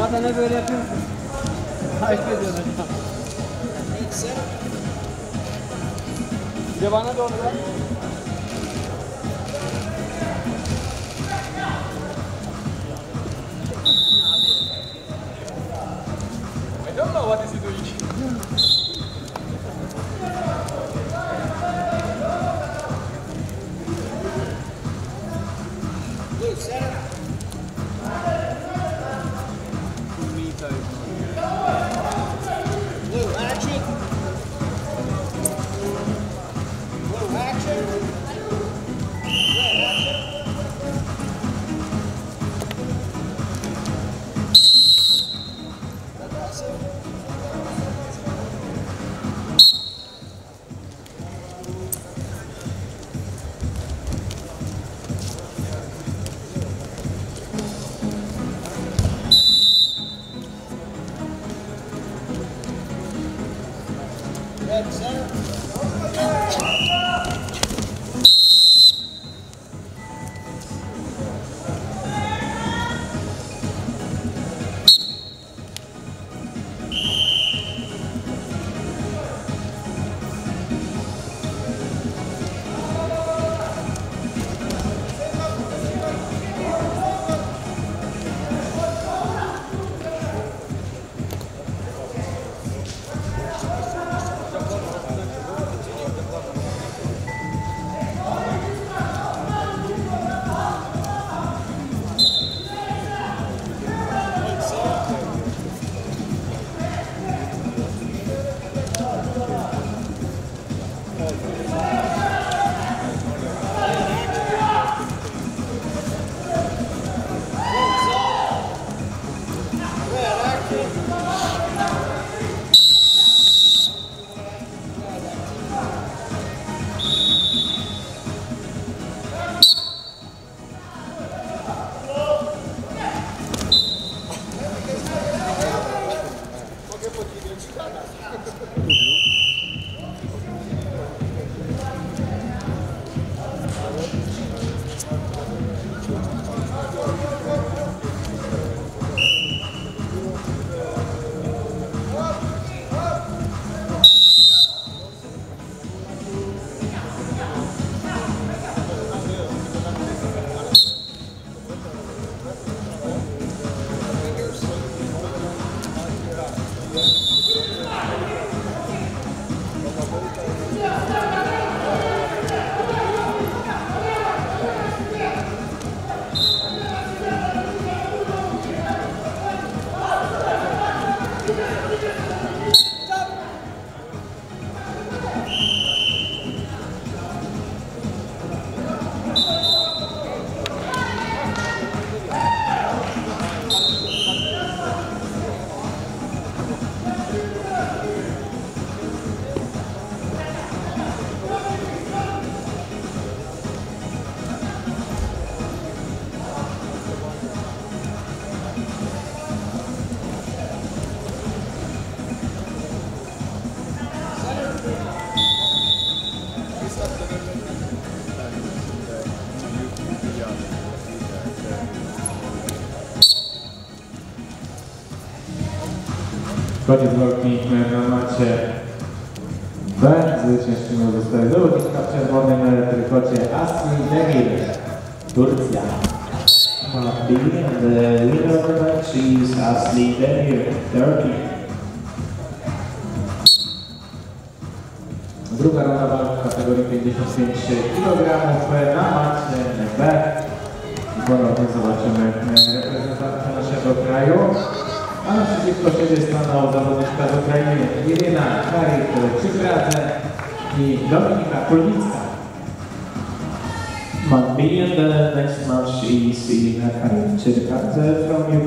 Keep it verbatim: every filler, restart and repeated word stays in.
Adana böyle yapıyorsun. Takip ediyorsun hocam. Bir de bana doğru ver. I don't know what is he doing. Blue, center. Blue, action. Blue, action. Red, action. Red, center. Koniec walki na macie B. Zwycięzczynią zostaje zawodniczka w czerwonym trykocie Asli Demir, Turcja. B and the winner of the match is Asli Demir, Turkey. Druga runda walki w kategorii pięćdziesiąt pięć kilogramów na macie B. Ponownie zobaczymy reprezentantkę naszego kraju. A naprzeciwko siebie stanął zawodniczka z Ukrainy Irina Karik-Czykradze i Dominika Kulnicka. Might be, and the next match is Irina Karik-Czykradze from